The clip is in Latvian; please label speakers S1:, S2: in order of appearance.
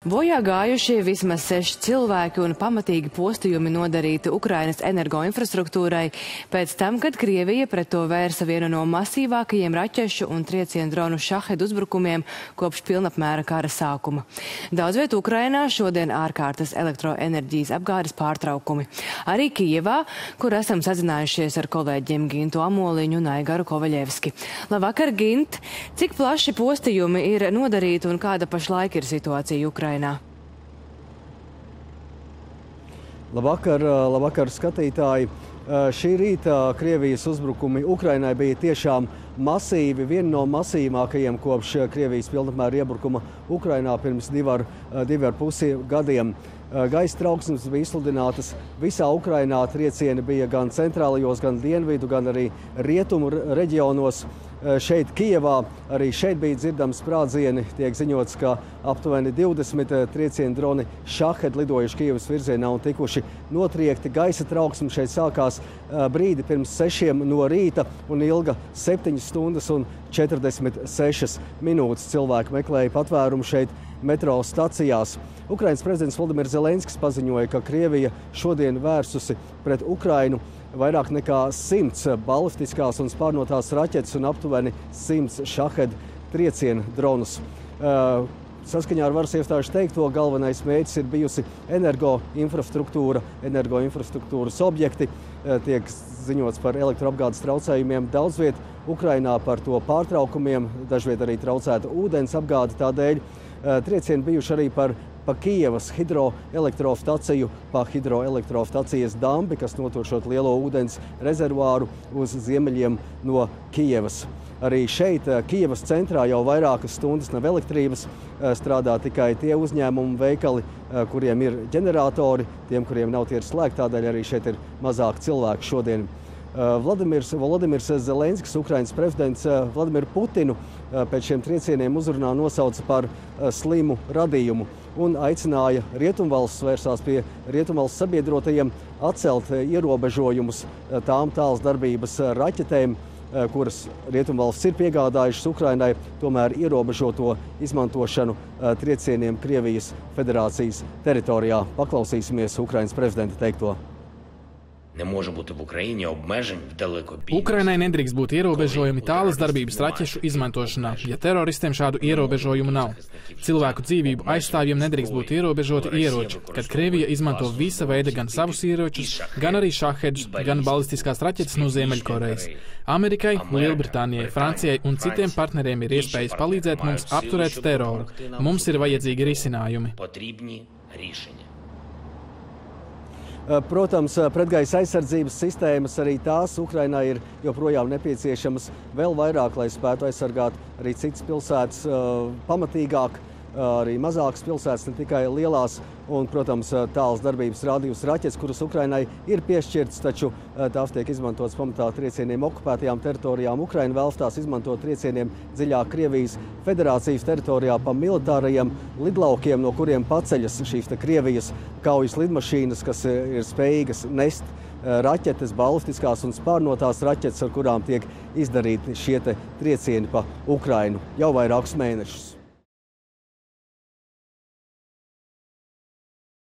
S1: Bojā gājušie vismaz 6 cilvēki un pamatīgi postījumi nodarīti Ukrainas energoinfrastruktūrai pēc tam, kad Krievija pret to vērsa vienu no masīvākajiem raķešu un triecienu dronu Šahed uzbrukumiem kopš pilnapmēra kara sākuma. Daudz viet Ukrainā šodien ārkārtas elektroenerģijas apgādes pārtraukumi. Arī Kijevā, kur esam sazinājušies ar kolēģiem Gintu Amoliņu un Aigaru Kovaļevski. Labvakar, Gint! Cik plaši postījumi ir nodarīti un kāda pašlaik ir situācija Ukrainā?
S2: Labvakar, skatītāji! Šī rīta Krievijas uzbrukumi Ukrainai bija tiešām masīvi, viena no masīvākajiem kopš Krievijas pilnapmēra iebrukuma Ukrainā pirms 2,5 gadiem. Gaisa trauksmes bija izsludinātas visā Ukrainā, triecieni bija gan centrālajos, gan dienvidu, gan arī rietumu reģionos. Šeit Kijevā arī šeit bija dzirdams sprādzieni. Tiek ziņots, ka aptuveni 20 triecienu droni Šahed lidojuši Kijevas virzienā un tikuši notriekti. Gaisa trauksme šeit sākās brīdi pirms 6 no rīta un ilga 7 stundas un 46 minūtes. Cilvēki meklēja patvērumu šeit metro stacijās. Ukrainas prezidents Volodimirs Zelenskis paziņoja, ka Krievija šodien vērsusi pret Ukrainu vairāk nekā 100 balistiskās un spārnotās raķetes un aptuveni 100 Šahed triecienu dronus. Saskaņā ar varas iestāžu teikto, galvenais mērķis ir bijusi energoinfrastruktūras objekti. Tiek ziņots par elektroapgādes traucējumiem daudz viet Ukrainā, par to pārtraukumiem, dažviet arī traucēta ūdens apgāde tādēļ. Triecieni bijuši arī pa Kijevas hidroelektrostaciju, pa hidroelektrostacijas dambi, kas notur šo lielo ūdens rezervāru uz ziemeļiem no Kijevas. Arī šeit, Kijevas centrā, jau vairākas stundas nav elektrības, strādā tikai tie uzņēmumu veikali, kuriem ir ģeneratori, tiem, kuriem nav, tie ir slēgti, tādēļ arī šeit ir mazāk cilvēku šodien. Volodimirs Zelenskis, Ukrainas prezidents, Vladimiru Putinu pēc šiem triecieniem uzrunā nosauca par slimu radījumu un aicināja Rietumvalstis, vērsās pie Rietumvalsts sabiedrotajiem atcelt ierobežojumus tām tāls darbības raķetēm, kuras Rietumvalstis ir piegādājušas Ukrainai, tomēr ierobežo to izmantošanu triecieniem Krievijas federācijas teritorijā. Paklausīsimies Ukrainas prezidenta teikto.
S3: Ukrainai nedrīkst būt ierobežojumi tālas darbības raķešu izmantošanā, ja teroristiem šādu ierobežojumu nav. Cilvēku dzīvību aizstāvjiem nedrīkst būt ierobežoti ieroči, kad Krievija izmanto visa veida gan savus ieročus, gan arī šahedus, gan balistiskās raķetes no Ziemeļkorejas. Amerikai, Lielbritānijai, Francijai un citiem partneriem ir iespējas palīdzēt mums apturēt teroru. Mums ir vajadzīgi risinājumi.
S2: Protams, pretgaisa aizsardzības sistēmas arī tās Ukrainā ir joprojām nepieciešamas vēl vairāk, lai spētu aizsargāt arī citas pilsētas pamatīgāk, arī mazākas pilsētas, ne tikai lielās, un, protams, tāls darbības rādījus raķetes, kuras Ukrainai ir piešķirtas, taču tās tiek izmantotas pamatā triecieniem okupētajām teritorijām. Ukraina vēlas tās izmantot triecieniem dziļāk Krievijas federācijas teritorijā pa militārajiem lidlaukiem, no kuriem paceļas šīs Krievijas kaujas lidmašīnas, kas ir spējīgas nest raķetes, balistiskās un spārnotās raķetes, ar kurām tiek izdarīti šie triecieni pa Ukrainu jau vairākus mēnešus.